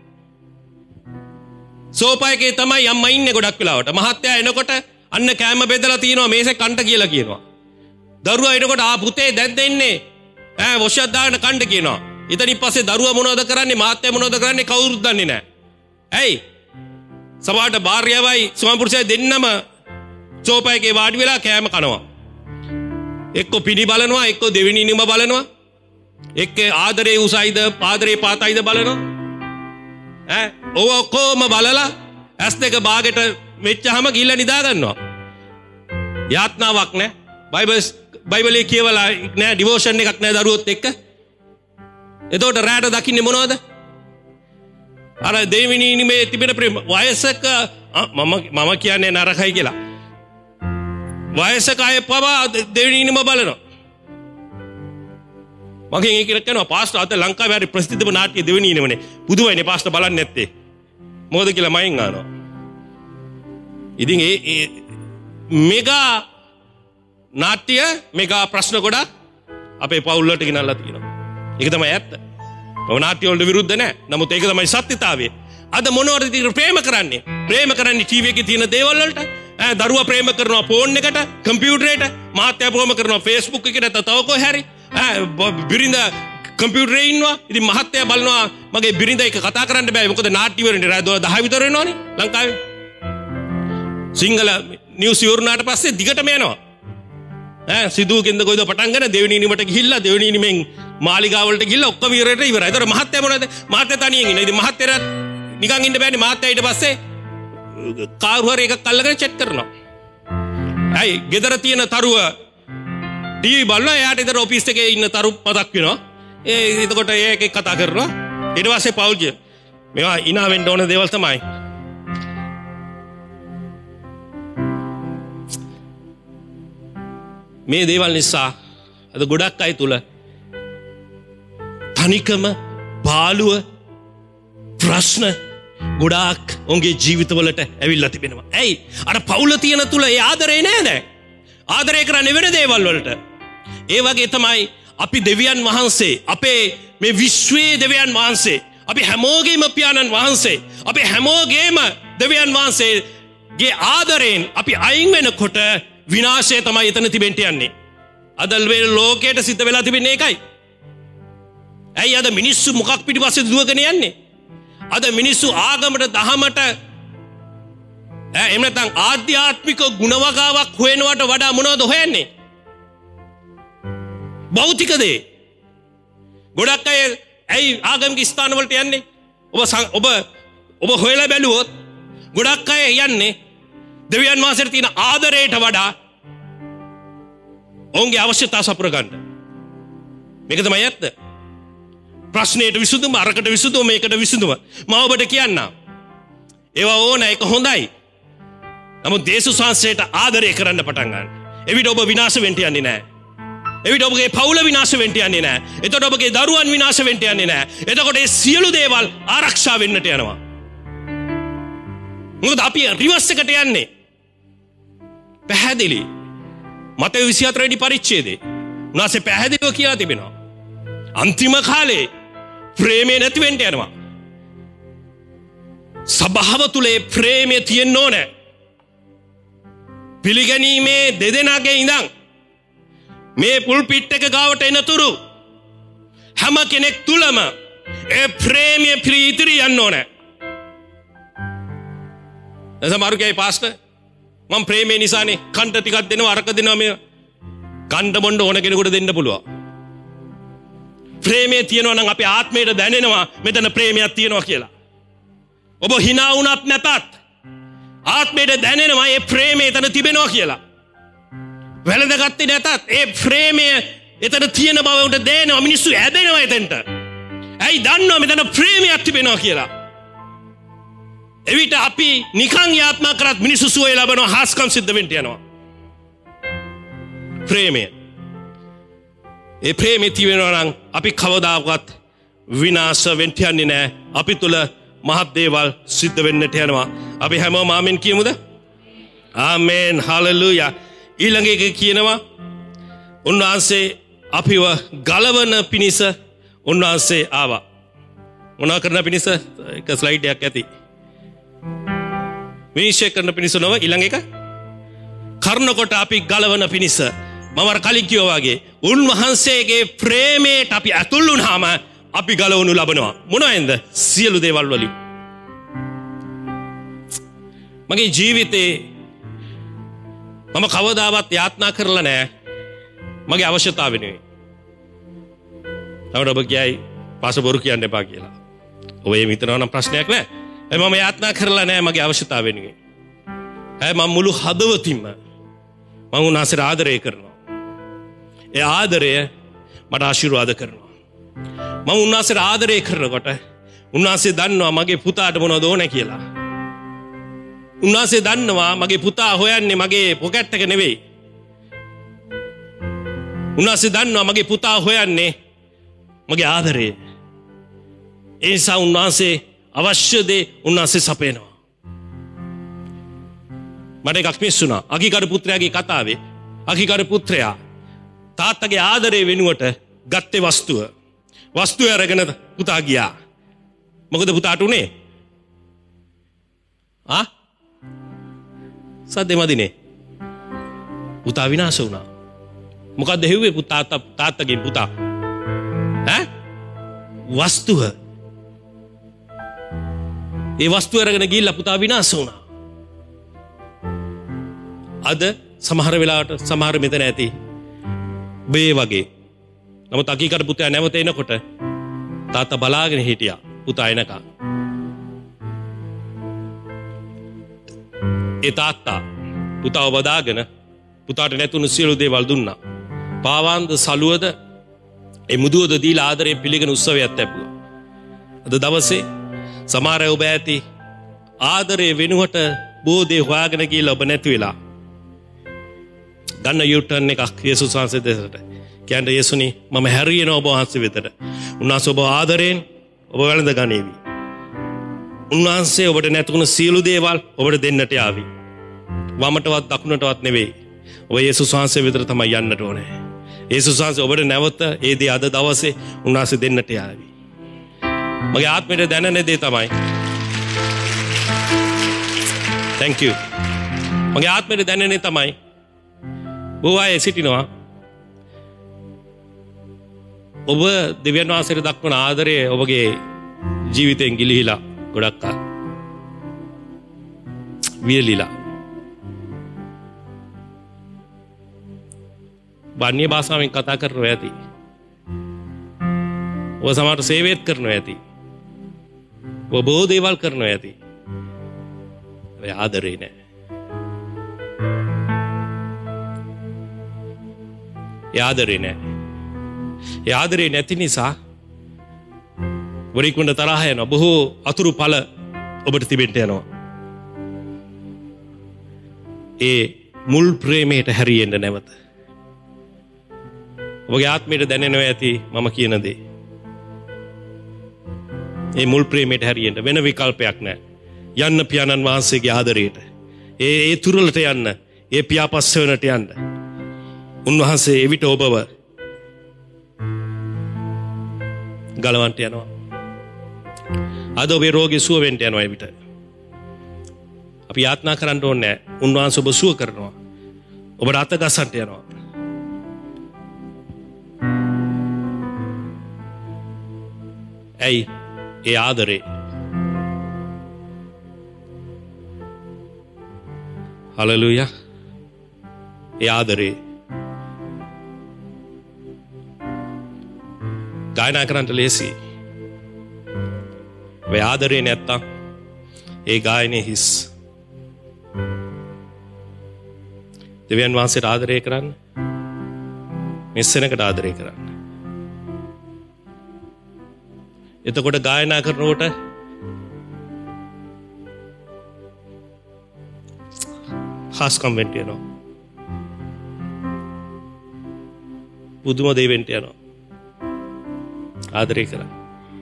සෝපායකේ තමයි අම්මා ඉන්නේ ගොඩක් වෙලාවට. මහත්තයා එනකොට අන්න කෑම බෙදලා තියනවා මේසේ කන්න කියලා කියනවා. දරුවා එනකොට ආ පුතේ දැන් දෙන්නේ ඈ වොෂක් දාගෙන කන්න කියනවා. ඉතින් පස්සේ දරුවා මොනවද කරන්නේ? මහත්තයා මොනවද කරන්නේ? කවුරුත් දන්නේ නැහැ. ඇයි? සමහරට භාර්යාවයි ස්වාමිපුරුෂයයි දෙන්නම සෝපායකේ වාඩි වෙලා කෑම කනවා. එක්ක පිණි බලනවා, එක්ක දෙවෙනි නිම බලනවා. එක්ක ආදරේ උසයිද, පාදරේ පාතයිද බලනවා. ඈ ඔව කොම බලලා ඇස් දෙක බාගෙට මෙච්චාම ගිහිල්ලා නිදා ගන්නවා. යාත්නාවක් නැහැ. බයිබල් බයිබලයේ කියවලා නැහැ, ඩිවෝෂන් එකක් නැහැ දරුවොත් එක්ක. එතකොට රැට දකින්නේ මොනවද? අර දෙවෙනි නිමේ තිබෙන ප්‍රේම වයසක මම මම කියන්නේ නරකයි කියලා. වයසක අය පවා දෙවෙනි නිම බලනවා. මගෙන් ඒක කියනවා පාස්ටර් අද ලංකාවේ හරි ප්‍රසිද්ධම නාට්‍ය දෙවෙනි නිමනේ. පුදුමයිනේ පාස්ටර් බලන්නේ නැත්තේ. මොකද කියලා මයින් අහනවා. ඉතින් ඒ මෙගා නාට්‍ය මෙගා ප්‍රශ්න ගොඩක් අපේ පවුල් වලට ගෙනල්ලා තියෙනවා. ඒක තමයි ඇත්ත. ඔය නාට්‍ය වලට විරුද්ධ නැහැ. නමුත් ඒක තමයි සත්‍යතාවය. අද මොනවද ඉතින් ප්‍රේම කරන්නේ? ප්‍රේම කරන්නේ ටීවී එකේ තියෙන දේවල් වලට. ඈ දරුවා ප්‍රේම කරනවා ෆෝන් එකට, කම්පියුටරේට, මහත්තයා ප්‍රේම කරනවා Facebook එකේ නැත්නම් තව කොහේ හරි. ඈ බිරිඳ කම්පියුටරේ ඉන්නවා. ඉතින් මහත්තයා බලනවා මගේ බිරිඳ එක කතා කරන්න බෑ. මොකද නාට්‍ය වලින් රාත්‍රී දහ විතර වෙනවනේ ලංකාවේ. සිංහල නිවුස් ඉවරනාට පස්සේ දිගටම යනවා. ඈ සිදුවකින්ද කොයිද පටන් ගන්න දෙවෙනි නිමට ගිහිල්ලා දෙවෙනි නිමෙන් මාලිගාව වලට ගිහිල්ලා ඔක්කොම ඉවරයට ඉවරයි. ඒතර මහත්තයා මොනවද? මහත්තයා තනියෙන් ඉන්නේ. ඉතින් මහත්තයාට නිකන් ඉන්න බෑනේ. මහත්තයා ඊට පස්සේ කාරු හරි එකක් අල්ලගෙන චෙක් කරනවා. ඇයි ගෙදර තියෙන තරුව ටීවී බලනවා. එයාට ඉතින් ඔෆිස් එකේ ඉන්න තරු මතක් වෙනවා. ඒ එතකොට ඒ එකෙක් කතා කරනවා. ඊට පස්සේ පවුල්ජ මේවා ඉනා වෙන්න ඕන දේවල් තමයි. මේ දේවල් නිසා අද ගොඩක් අය තුල තනිකම පාළුව ප්‍රශ්න ගොඩාක් ඔවුන්ගේ ජීවිතවලට ඇවිල්ලා තිබෙනවා. ඇයි? අර පවුල තියෙන තුල ඒ ආදරේ නෑ නෑ. ආදරය කරන්නේ වෙන දේවල් වලට. ඒ වගේ තමයි අපි දෙවියන් වහන්සේ, අපේ මේ විශ්වයේ දෙවියන් වහන්සේ, අපි හැමෝගේම පියාණන් වහන්සේ, අපි හැමෝගේම දෙවියන් වහන්සේගේ ආදරයෙන් අපි අයින් වෙනකොට විනාශය තමයි එතන තිබෙන්න යන්නේ. අද ලෝකයට සිද්ධ වෙලා තිබෙන්නේ ඒකයි. ඇයි අද මිනිස්සු මොකක් පිටිපස්සේ දුවගෙන යන්නේ? අද මිනිස්සු ආගමට දහමට එහෙම නැත්නම් ආධ්‍යාත්මික ගුණවගාවක් හොයනවට වඩා මොනවද හොයන්නේ? භෞතික දේ. ගොඩක් අය ඇයි ආගමික ස්ථාන වලට යන්නේ? ඔබ ඔබ ඔබ හොයලා බැලුවොත් ගොඩක් අය යන්නේ දෙවියන් වහන්සේට තියෙන ආදරයට වඩා ඔවුන්ගේ අවශ්‍යතා සපුර ගන්න. මේක තමයි ඇත්ත. ප්‍රශ්නයට විසඳුම, අරකට විසඳුම, මේකට විසඳුම. මම ඔබට කියන්නම්. ඒවා ඕන ඒක හොඳයි. නමුත් දේශුස් වහන්සේට ආදරය කරන්න පටන් ගන්න. එවිට ඔබ විනාශ වෙන්න යන්නේ නැහැ. එවිට ඔබගේ පවුල විනාශ වෙන්න යන්නේ නැහැ. එතකොට ඔබගේ දරුවන් විනාශ වෙන්න යන්නේ නැහැ. එතකොට ඒ සියලු දේවල් ආරක්ෂා වෙන්නට යනවා. මොකද අපි රිවර්ස් එකට යන්නේ. පැහැදිලි. මතෙව් විසිහතර වෙනි පරිච්ඡේදයේ උනාසේ පැහැදිලිව කියලා තිබෙනවා. අන්තිම කාලේ ප්‍රේමය නැති වෙන්න යනවා. සබාව තුලේ ප්‍රේමය තියෙන්න ඕනේ. පිළිගැනීමේ දෙදෙනාගේ ඉඳන් මේ පුල්පිට් එක ගාවට එනතුරු හැම කෙනෙක් තුලම ඒ ප්‍රේමය ප්‍රීතිය යන්න ඕනේ. සමහරුගේ පාස්ටර් මම ප්‍රේමේ නිසානේ කන්ට ටිකක් දෙනවා අරක දෙනවා මේ කන්ට බොන්න ඕන කෙනෙකුට දෙන්න පුළුවන්. ප්‍රේමය තියෙනවා නම් අපේ ආත්මයට දැනෙනවා මෙතන ප්‍රේමයක් තියෙනවා කියලා. ඔබ hina වුණත් නැතත් ආත්මයට දැනෙනවා මේ ප්‍රේමය එතන තිබෙනවා කියලා. වැළඳගත්තේ නැතත් ඒ ප්‍රේමය එතන තියෙන බව උන්ට දැනෙනවා. මිනිස්සු ඇදෙනවා එතනට. ඇයි දන්නවා මෙතන ප්‍රේමයක් තිබෙනවා කියලා. එවිට අපි නිකන් යාත්නා කරත් මිනිස්සු සුවය ලබනවා, හාස්කම් සිද්ධ වෙන්න යනවා. ප්‍රේමය. ඒ ප්‍රේමය තියෙනවා නම් අපි කවදාවත් විනාශ වෙන්න යන්නේ නැහැ. අපි තුල මහත් දේවල් සිද්ධ වෙන්නට යනවා. අපි හැමෝම ආමෙන් කියමුද? ආමෙන්, හලෙලූයා. ඊළඟ එක කියනවා උන්වහන්සේ අපිව ගලවන පිණිස උන්වහන්සේ ආවා. මොනවා කරන පිණිස? එක ස්ලයිඩ් එකක් ඇති. විනිශ්චය කරන පිණිස නොව ඊළඟ එක කර්ණ කොට අපි ගලවන පිණිස. මම අර කලින් කිව්වා වගේ උන්වහන්සේගේ ප්‍රේමයට අපි ඇතුල් වුණාම අපි ගලවනු ලබනවා. මොනවෙන්ද? සියලු දේවල් වලින්. මගේ ජීවිතේ මම කවදාවත් යාත්නා කරලා නැහැ මගේ අවශ්‍යතාව වෙනුවෙන්. තවද ඔබ කියයි පාස බොරු කියන්න එපා කියලා. ඔබ එහෙම හිතනවා නම් ප්‍රශ්නයක් නැහැ. ඒ මම යාත්නා කරලා නැහැ මගේ අවශ්‍යතාව වෙනුවෙන්. ඒ මම මුළු හදවතින්ම මම උන්වහන්සේට ආදරය කරනවා. ඒ ආදරය මට ආශිර්වාද කරනවා. මම උන්වහන්සේට ආදරය කරනකොට උන්වහන්සේ දන්නවා මගේ පුතාට මොනවද ඕනේ කියලා. උන්වහන්සේ දන්නවා මගේ පුතා හොයන්නේ මගේ පොකට් එක නෙවෙයි. උන්වහන්සේ දන්නවා මගේ පුතා හොයන්නේ මගේ ආදරය. ඒ නිසා උන්වහන්සේ අවශ්‍ය දේ උන්වහන්සේ සපයනවා. මට එකක් මිස්සුණා. අකිකරු පුත්‍රයාගේ කතාවේ අකිකරු පුත්‍රයා තාත්තගේ ආදරය වෙනුවට ගත්තේ වස්තුව. වස්තුව අරගෙන පුතා ගියා. මොකද පුතාට උනේ? ආ? සද්දෙ මදිනේ. පුතා විනාශ වුණා. මොකද්ද හෙව්වේ පුතා තාත්තගේ පුතා? ඈ? වස්තුව. ඒ වස්තුව අරගෙන ගිහිල්ලා පුතා විනාශ වුණා. අද සමහර වෙලාවට සමහර මෙතන ඇති බේ වගේ. නමුත් අකීකරු පුතා නැවත එනකොට තාත්තා බලාගෙන හිටියා පුතා එනකම්. ඒ තාත්තා පුතාව බදාගෙන පුතාට නැතුණු සියලු දේවල් දුන්නා. පාවාන්ද සලුවද ඒ මුදුවද දීලා ආදරයෙන් පිළිගෙන උත්සවයක් තැබුවා. අද දවසේ සමහර ඔබ ඇති ආදරය වෙනුවට බොහෝ දේ හොයාගෙන ගිහලා ඔබ නැති වෙලා. ගන්න යූටර්න් එකක් යේසුස් වහන්සේ දෙසට. කියන්නේ යේසුනි මම හැරියනවා ඔබ වහන්සේ වෙතට. උන්වහන්සේ ඔබ ආදරයෙන් ඔබ වැළඳ ගනීවි. උන්වහන්සේ ඔබට නැතුණු සියලු දේවල් ඔබට දෙන්නට යාවි. වමටවත් දකුණටවත් නෙවෙයි. ඔබ යේසුස් වහන්සේ වෙතට තමයි යන්නට ඕනේ. යේසුස් වහන්සේ ඔබට නැවත ඒ දේ අද දවසේ උන්වහන්සේ දෙන්නට යාවි. මගේ ආත්මයට දැනෙන දේ තමයි. thank you. මගේ ආත්මයට දැනෙන්නේ තමයි බොහෝ අය සිටිනවා ඔබ දෙවියන් වහන්සේට දක්වන ආදරය ඔබගේ ජීවිතෙන් ගිලිහිලා ගොඩක් කල් වියලිලා. බාන්‍ය භාෂාවෙන් කතා කරනවා ඇති. ඔබ සමහර සේවයත් කරනවා ඇති. ඔබ බොහෝ දේවල් කරනවා ඇති. ඒ ආදරේ නෑ. ඒ ආදරේ නෑ. ඒ ආදරේ නැති නිසා වරිකුණ්ඩ තරහ යනවා. බොහෝ අතුරු ඵල ඔබට තිබෙන්න යනවා. ඒ මුල් ප්‍රේමයට හැරියෙන්න නැවත. ඔබගේ ආත්මයට දැනෙනවා ඇති මම කියන දේ. ඒ මුල් ප්‍රේමයට හැරියෙන්න වෙන විකල්පයක් නැහැ. යන්න පියාණන් වහන්සේගේ ආදරයට. ඒ ඒ තුරලට යන්න. ඒ පියාපස්ස වෙනට යන්න. උන්වහන්සේ එවිට ඔබව ගලවන්ට යනවා. අද ඔබේ රෝගී සුව වෙන්න යනවා එවිට. අපි යාත්නා කරන්න ඕනේ නැහැ. උන්වහන්සේ ඔබ සුව කරනවා. ඔබට අත ගසන්ට යනවා. ඇයි? ඒ ආදරේ. හලෙලූයා. ඒ ආදරේ. ගායනා කරන්නට ලේසි. ඔය ආදරේ නැත්තම් ඒ ගායනේ හිස්. දෙවියන් වහන්සේට ආදරය කරන්න. මෙස්සෙනකට ආදරය කරන්න. එතකොට ගායනා කරනකොට හාස්කම් වෙන්න යනවා. පුදුම දේ වෙන්න යනවා. ආදරය කරා.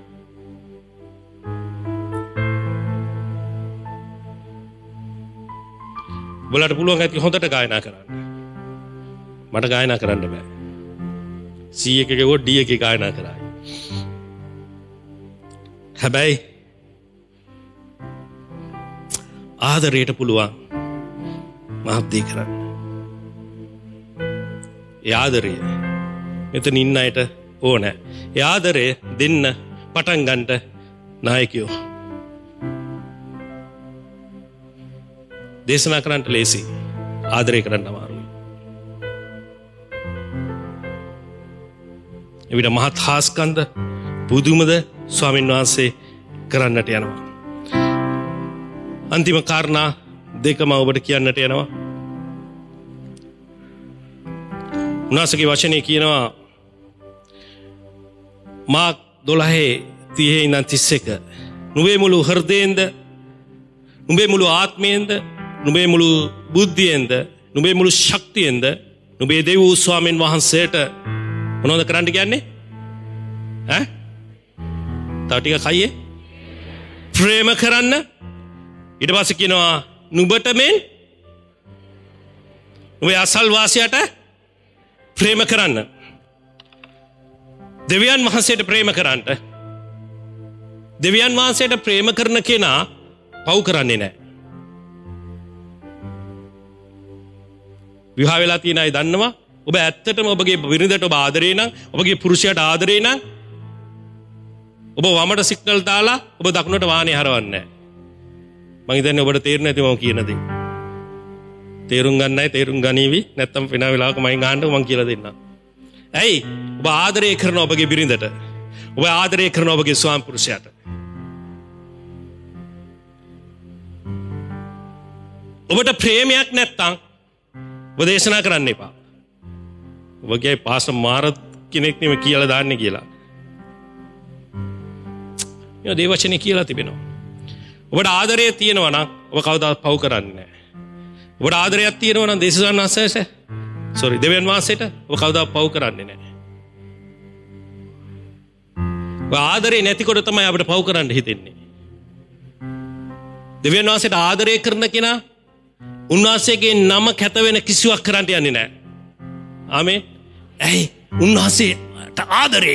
බලන්න පුළුවන් ඇති හොඳට ගායනා කරන්න. මට ගායනා කරන්න බෑ. C එකක ගෝ D එකේ ගායනා කරා. හැබැයි ආදරයට පුළුවන් මහත්දී කරන්න. ඒ ආදරය මෙතන ඉන්න අයට ඕනෑ. ඒ ආදරය දෙන්න පටන් ගන්නට නායකයෝ. දේශනා කරන්නට ලේසි. ආදරය කරන්න අමාරුයි. එවිට මහත් හාස්කන්ද පුදුමද ස්වාමීන් වහන්සේ කරන්නට යනවා. අන්තිම කාරණා දෙකම ඔබට කියන්නට යනවා. උන්වහන්සේගේ වචනේ කියනවා මාක් දොළහේ තිහේ ඉඳන් තිස් එක නුඹේ මුළු හෘදයෙන්ද නුඹේ මුළු ආත්මයෙන්ද නුඹේ මුළු බුද්ධියෙන්ද නුඹේ මුළු ශක්තියෙන්ද නුඹේ දෙව් වූ ස්වාමීන් වහන්සේට මොනවද කරන්න කියන්නේ? ඈ? තව ටිකක් හයියේ ප්‍රේම කරන්න. ඊට පස්සේ කියනවා නුඹට මෙන් නුඹේ අසල්වාසියට ප්‍රේම කරන්න. දෙවියන් වහන්සේට ප්‍රේම කරන්න. දෙවියන් වහන්සේට ප්‍රේම කරන කෙනා පව් කරන්නේ නැහැ. විවාහ වෙලා තියෙන අය දන්නවා ඔබ ඇත්තටම ඔබගේ බිරිඳට ඔබ ආදරේ නම් ඔබගේ පුරුෂයාට ආදරේ නම් ඔබ වමට සිග්නල් දාලා ඔබ දකුණට වාහනේ හරවන්නේ නැහැ. මම හිතන්නේ ඔබට තේරෙන්නේ නැති මම කියන දේ. තේරුම් ගන්නයි තේරුම් ගනීවි නැත්තම් වෙන වෙලාවක මයින් ආන්න මම කියලා දෙන්නම්. ඇයි? ඔබ ආදරය කරන ඔබගේ බිරිඳට ඔබ ආදරය කරන ඔබගේ ස්වාමි පුරුෂයාට ඔබට ප්‍රේමයක් නැත්තම් ඔබ දේශනා කරන්න එපා. ඔබගේ පාස මාර කෙනෙක් නෙමෙයි කියලා දාන්නේ කියලා. මේ දේවචනේ කියලා තිබෙනවා. ඔබට ආදරය තියෙනවා නම් ඔබ කවදාවත් පව් කරන්නේ නැහැ. ඔබට ආදරයක් තියෙනවා නම් දේශසන් වහන්සේට sorry දෙවියන් වහන්සේට ඔබ කවදාවත් පව් කරන්නේ නැහැ. ඔබ ආදරේ නැතිකොට තමයි අපිට පව් කරන්න හිතෙන්නේ. දෙවියන් වහන්සේට ආදරය කරන කෙනා උන්වහන්සේගේ නම කැත වෙන කිසිවක් කරන්න යන්නේ නැහැ. ආමේන්. ඇයි? උන්වහන්සේට ආදරේ.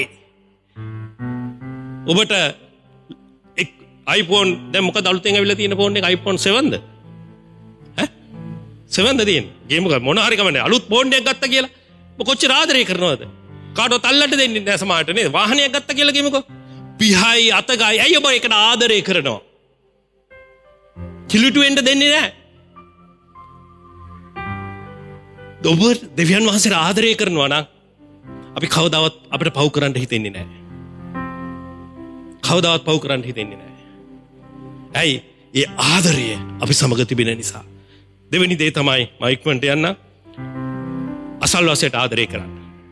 ඔබට iPhone දැන් මොකද අලුතෙන් ඇවිල්ලා තියෙන ෆෝන් එක iPhone seven ද? ඈ? seven ද තියෙන්නේ? ගේම් එක මොන හරි කමන්නේ අලුත් ෆෝන් එකක් ගත්තා කියලා. ඔබ කොච්චර ආදරය කරනවද? කාටවත් අල්ලන්න දෙන්නේ නැහැ සමහරට නේද? වාහනයක් ගත්තා කියලා ගේමුකෝ. පිහයි අතගයි. ඇයි ඔබ ඒකට ආදරය කරනවා? කිලුටු වෙන්න දෙන්නේ නැහැ. ඔබ දෙවියන් වහන්සේට ආදරය කරනවා නම් අපි කවදාවත් අපිට පව් කරන්න හිතෙන්නේ නැහැ. කවදාවත් පව් කරන්න හිතෙන්නේ නැහැ. ඇයි? ඒ ආදරය අපි සමග තිබෙන නිසා. දෙවෙනි දේ තමයි මම ඉක්මනට යන්න අසල්වාසයට ආදරය කරන්න.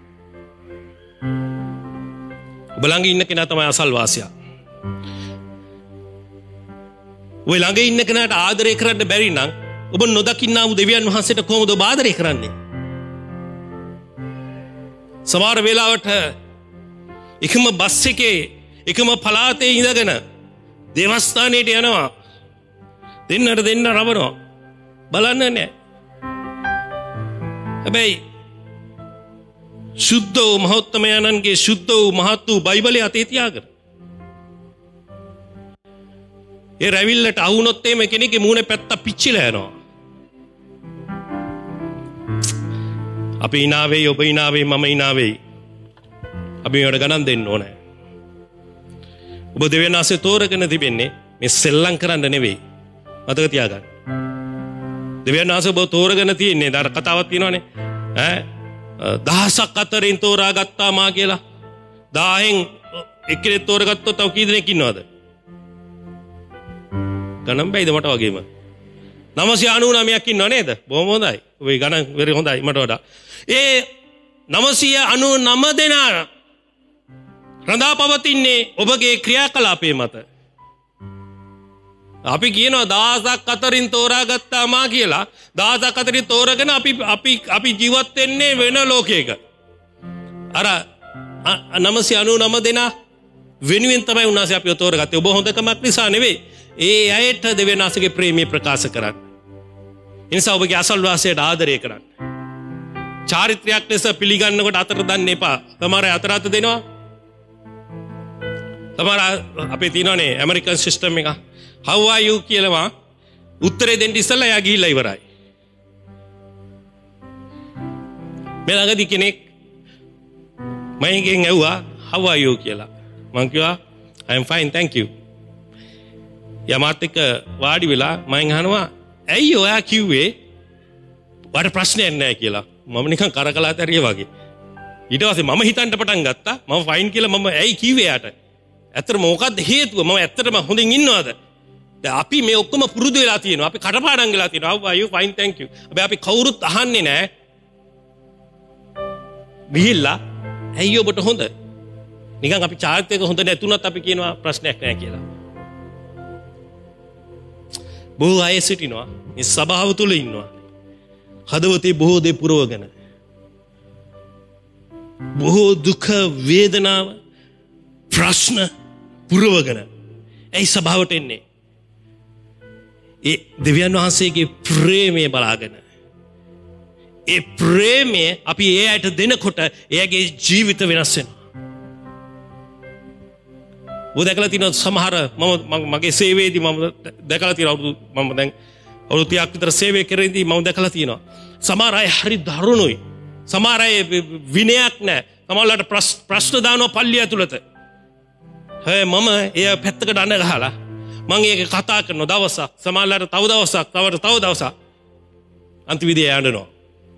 ඔබ ළඟ ඉන්න කෙනා තමයි අසල්වාසියා. ඔය ළඟ ඉන්න කෙනාට ආදරය කරන්න බැරි නම් ඔබ නොදකින්නා වූ දෙවියන් වහන්සේට කොහොමද ඔබ ආදරය කරන්නේ? සමහර වෙලාවට එකම බස් එකේ එකම පළාතේ ඉඳගෙන දේවස්ථානයට යනවා. දෙන්නට දෙන්න රවනවා. බලන්න නෑ. හැබැයි සුද්ධ වූ මහෞත්තමයන්ගේ සුද්ධ වූ මහත් වූ බයිබලයේ අතේ තියාගෙන ඒ රැවිල්ලට අහුනොත් එimhe කෙනෙක්ගේ මූණේ පැත්ත පිච්චිලා යනවා. අපි ඉනාවෙයි ඔබ ඉනාවෙයි මම ඉනාවෙයි. අපි මේවට ගණන් දෙන්න ඕනේ. ඔබ දෙවියන් වහන්සේ තෝරගෙන තිබෙන්නේ මේ සෙල්ලම් කරන්න නෙවෙයි. මතක තියාගන්න. දෙවියන් වහන්සේ ඔබ තෝරගෙන තියෙන්නේ අර කතාවක් තියෙනවනේ. ඈ දහසක් අතරින් තෝරාගත්තා මා කියලා. දහයෙන් එක්කෙනෙක් තෝරගත්තොත් තව කී දෙනෙක් ඉන්නවද? ගණන් බැයිද මට වගේම? නවසිය අනූ නවයක් ඉන්නව නේද? බොහොම හොඳයි. ඔය ගණන් වෙරි හොඳයි මට වඩා. ඒ නවසිය අනූ නව දෙනා රඳා පවතින්නේ ඔබගේ ක්‍රියාකලාපයේ මත. අපි කියනවා දහසක් අතරින් තෝරාගත්තාමා කියලා. දහසක් අතරින් තෝරගෙන අපි අපි අපි ජීවත් වෙන්නේ වෙන ලෝකයක. අර නවසිය අනූ නවය දෙනා වෙනුවෙන් තමයි උන්වහන්සේ අපිව තෝරගත්තේ. ඔබ හොඳකමක් නිසා නෙවෙයි. ඒ අයට දෙවියන් වහන්සේගේ ප්‍රේමය ප්‍රකාශ කරන්න. ඒ නිසා ඔබගේ අසල්වාසයට ආදරය කරන්න. චාරිත්‍රයක් ලෙස පිළිගන්නකොට අතර දන්න එපා. සමහර අය අතර අත දෙනවා. සමහර අපේ තියෙනවානේ ඇමරිකන් සිස්ටම් එක. How are you කියලාම උත්තරේ දෙන්න ඉස්සෙල්ලා එයා ගිහිල්ලා ඉවරයි. මේ ළඟදී කෙනෙක් මයින්ගෙන් ඇහුවා how are you කියලා. මං කිව්වා I am fine thank you. යමාත් එක්ක වාඩි වෙලා මයින් අහනවා ඇයි ඔයා කිව්වේ වට ප්‍රශ්නයක් නැහැ කියලා. මම නිකන් කරකලාත ඇරිය වගේ. ඊට පස්සේ මම හිතන්න පටන් ගත්තා මම ෆයින් කියලා මම ඇයි කිව්වේ යාට. ඇත්තටම මොකක්ද හේතුව? මම ඇත්තටම හොඳින් ඉන්නවද? දැන් අපි මේ ඔක්කොම පුරුදු වෙලා තියෙනවා. අපි කටපාඩම් වෙලා තියෙනවා. how are you fine thank you. හැබැයි අපි කවුරුත් අහන්නේ නැහැ. ගිහිල්ලා ඇයි ඔබට හොඳ? නිකන් අපි චාරිත්‍රයක හොඳ නැතුණත් අපි කියනවා ප්‍රශ්නයක් නැහැ කියලා. බොහෝ අය සිටිනවා මේ සභාව තුල ඉන්නවා. හදවතේ බොහෝ දේ පුරවගෙන. බොහෝ දුක වේදනාව ප්‍රශ්න පුරවගෙන. ඒ සභාවට එන්නේ. ඒ දෙවියන් වහන්සේගේ ප්‍රේමය බලාගෙන. ඒ ප්‍රේමය අපි ඒ අයට දෙනකොට එයාගේ ජීවිත වෙනස් වෙනවා. ඔය දැකලා තියෙනවා සමහර මම මගේ සේවයේදී මම දැකලා තියෙනවා මම දැන් අවුරුදු තිහක් විතර සේවය කරේදී මම දැකලා තියෙනවා සමහර අය හරි දරුණුයි. සමහර අය විනයක් නැහැ. සමහරලාට ප්‍රශ්න දානවා පල්ලිය ඇතුළත. හේ මම එය පැත්තකට අඬ ගහලා මම ඒක කතා කරන දවසක් සමහරලාට තව දවසක් තවට තව දවසක් අන්තිමේදී යඬනවා.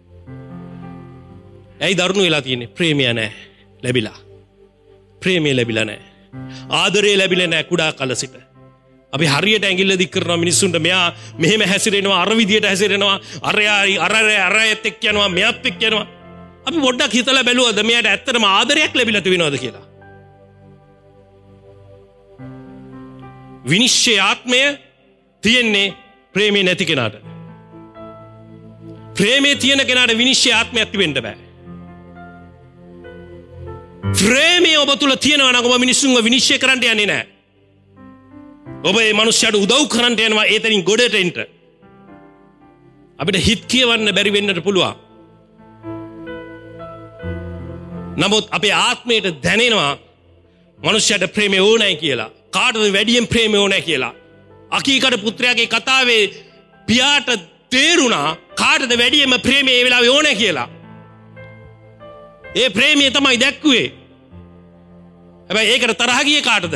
ඇයි දරුණු වෙලා තියෙන්නේ? ප්‍රේමය නැහැ ලැබිලා. ප්‍රේමය ලැබිලා නැහැ. ආදරය ලැබිලා නැහැ කුඩා කල සිට. අපි හරියට ඇඟිල්ල දික් කරනවා මිනිස්සුන්ට මෙයා මෙහෙම හැසිරෙනවා අර විදියට හැසිරෙනවා අරයා අර අරයත් එක්ක යනවා මෙයත් එක්ක යනවා. අපි පොඩ්ඩක් හිතලා බැලුවද මෙයාට ඇත්තටම ආදරයක් ලැබිලා තිබෙනවද කියලා? විනිශ්චය ආත්මය තියෙන්නේ ප්‍රේමේ නැති කෙනාට. ප්‍රේමේ තියෙන කෙනාට විනිශ්චය ආත්මයක් තිබෙන්න බෑ. ප්‍රේමය ඔබ තුල තියෙනවා නම් ඔබ මිනිස්සුන්ව විනිශ්චය කරන්න යන්නේ නැහැ. ඔබ මේ මිනිස්යාට උදව් කරන්න යනවා ඒතරින් ගොඩට එන්න. අපිට හිත කියවන්න බැරි වෙන්නට පුළුවන්. නමුත් අපේ ආත්මයට දැනෙනවා මිනිස්යාට ප්‍රේමය ඕනයි කියලා. කාටද වැඩියෙන් ප්‍රේමය ඕනයි කියලා. අකීකඩ පුත්‍රයාගේ කතාවේ පියාට තේරුණා කාටද වැඩියෙන්ම ප්‍රේමය ඒ වෙලාවේ ඕනයි කියලා. ඒ ප්‍රේමය තමයි දැක්කුවේ. හැබැයි ඒකට තරහ ගියේ කාටද?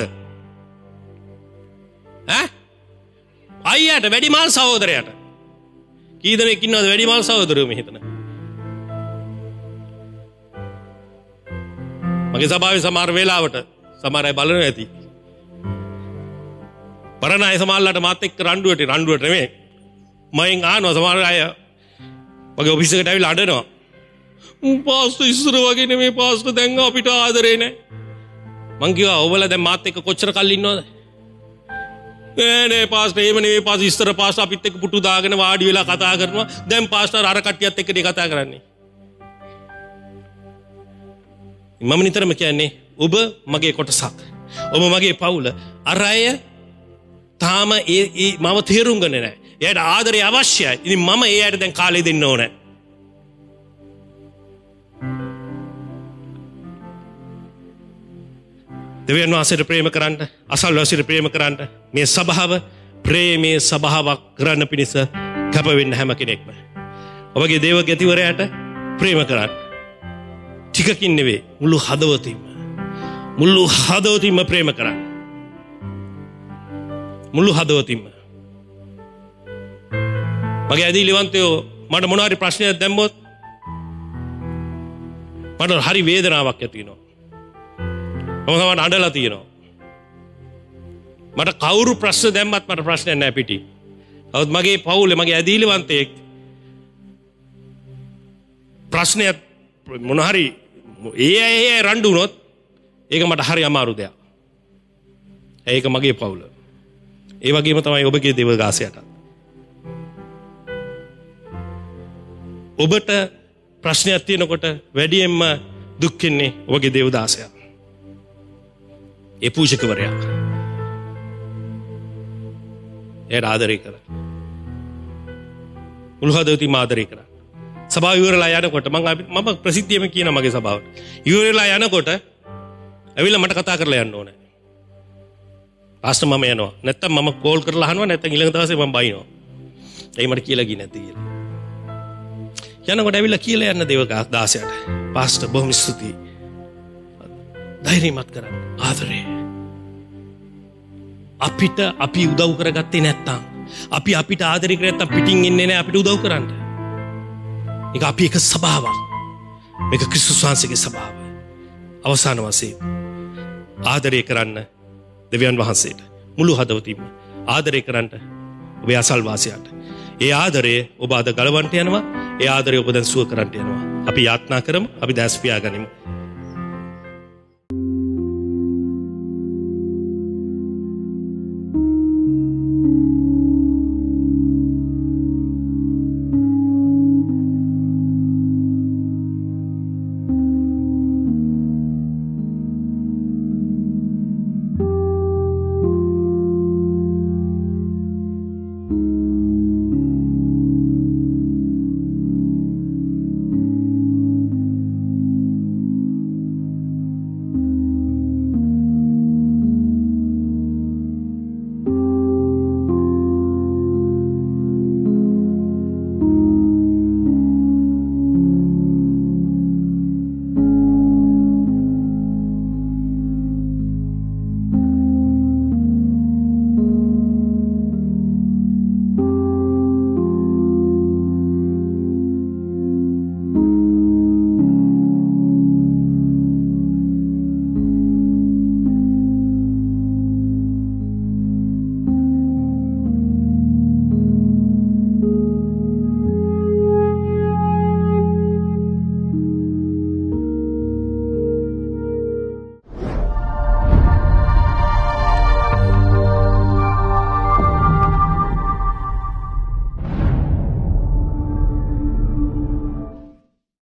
ඈ? අයියාට වැඩිමාල් සහෝදරයාට. කී දෙනෙක් ඉන්නවද වැඩිමාල් සහෝදරයෝ මේ හිතන? මගේ සභාවේ සමහර වෙලාවට සමහර අය බලනවා ඇති. පරණ අය සමහරලාට මාත් එක්ක රණ්ඩුවට රණ්ඩුවට නෙමෙයි. මයෙන් ආනවා සමහර අය මගේ ඔෆිස් එකට ඇවිල්ලා අඬනවා. පාස්ටර් ඉස්සර වගේ නෙමෙයි පාස්ටර් දැන් අපිට ආදරේ නැහැ. මං කිව්වා ඔයාලා දැන් මාත් එක්ක කොච්චර කල් ඉන්නවද? නෑ නෑ පාස්ටර් එහෙම නෙමෙයි පාස්ටර් ඉස්සර පාස්ටර් අපිත් එක්ක පුටු දාගෙන වාඩි වෙලා කතා කරනවා. දැන් පාස්ටර් අර කට්ටියත් එක්කනේ කතා කරන්නේ. මම නිතරම කියන්නේ ඔබ මගේ කොටසක්. ඔබ මගේ පවුල. අර අය තාම ඒ ඒ මම තේරුම් ගන්නේ නැහැ. එයාට ආදරය අවශ්‍යයි. ඉතින් මම ඒ අයට දැන් කාලේ දෙන්න ඕනේ. දෙවියන් වහන්සේට ප්‍රේම කරන්න, අසල්වාසීට ප්‍රේම කරන්න, මේ සභාව ප්‍රේමයේ සභාවක් කරන්න පිණිස කැප වෙන්න හැම කෙනෙක්ම. ඔබගේ දේව ගැතිවරයාට ප්‍රේම කරන්න. ටිකකින් නෙවෙයි, මුළු හදවතින්ම. මුළු හදවතින්ම ප්‍රේම කරන්න. මුළු හදවතින්ම. මගේ ඇදහිලිවන්තයෝ මට මොනවා හරි ප්‍රශ්නයක් දැම්මොත් මට හරි වේදනාවක් ඇති වෙනවා. මම තමයි අඬලා තියෙනවා. මට කවුරු ප්‍රශ්න දැම්මත් මට ප්‍රශ්නයක් නැහැ පිටි. අවුත් මගේ පවුලේ මගේ ඇදහිලිවන්තයෙක් ප්‍රශ්නයක් මොන හරි ඒ ඒ රණ්ඩු වුණොත් ඒක මට හරි අමාරු දෙයක්. ඒක මගේ පවුල. ඒ වගේම තමයි ඔබගේ දේවදාසයාට. ඔබට ප්‍රශ්නයක් තියෙනකොට වැඩියෙන්ම දුක් වෙන්නේ ඔබගේ දේවදාසයා. ඒ පූජකවරයා. ඒ ආදරය කරා. මුළු හදවතින්ම ආදරය කරා. සභාව ඉවරලා යනකොට මම මම ප්‍රසිද්ධියම කියන මගේ සභාවට. ඉවරලා යනකොට ඇවිල්ලා මට කතා කරලා යන්න ඕනේ. පාස්ටර් මම යනවා. නැත්තම් මම කෝල් කරලා අහනවා නැත්තම් ඊළඟ දවසේ මම බයිනවා. එයි මට කියලා ගියේ නැති කියලා. යනකොට ඇවිල්ලා කියලා යන්න දේවදාසයාට. පාස්ටර් බොහොම ස්තුතියි. ධෛර්යමත් කරන්න. ආදරේ. අපිට අපි උදව් කරගත්තේ නැත්තම් අපි අපිට ආදරය කරේ නැත්තම් පිටින් ඉන්නේ නැහැ අපිට උදව් කරන්න. ඒක අපි එක සභාවක්. මේක ක්‍රිස්තුස් වහන්සේගේ සභාව. අවසාන වශයෙන් ආදරය කරන්න දෙවියන් වහන්සේට මුළු හදවතින්ම ආදරය කරන්න ඔබේ අසල්වාසියාට. ඒ ආදරය ඔබ අද ගලවන්ට යනවා. ඒ ආදරය ඔබ දැන් සුව කරන්ට යනවා. අපි යාත්නා කරමු. අපි දැස් පියාගනිමු.